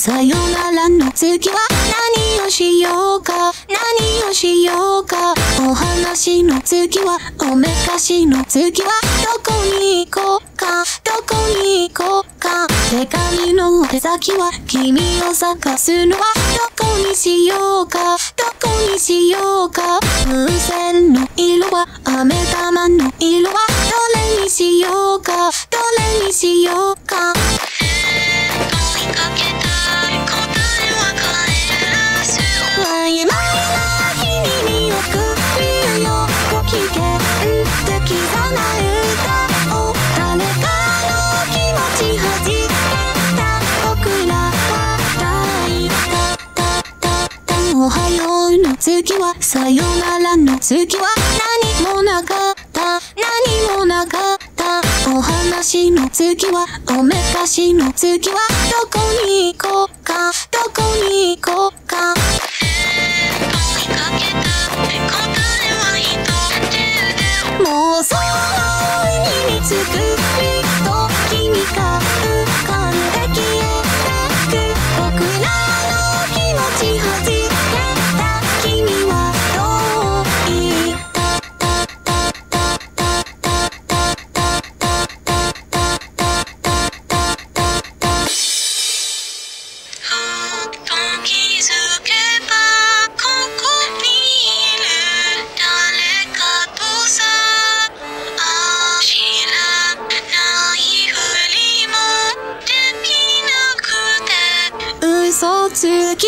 さよならの次は何をしようか、何をしようか。お話の次はおめかしの次はどこに行こうか、どこに行こうか。手紙の手先は君を探すのはどこにしようか、どこにしようか。風船の色は飴玉の色はどれにしようか、どれにしようか。 問いかけたい答えは帰らず曖昧な日に見送るよ。ご機嫌的な歌を誰かの気持ちはじけた僕らは抱いたおはようの次はさよならの次は何もなかった何もなかった。お話の次はおめかしの次はどこに行こうか、どこに行こうか。 問いかけたい答えは一つでもうそうに見つくと君が浮かんで消えてく。僕らの気持ちはじけた。君はどう言ったふっと気づけばここにいる誰かとさ知らないふりもできなくて嘘つき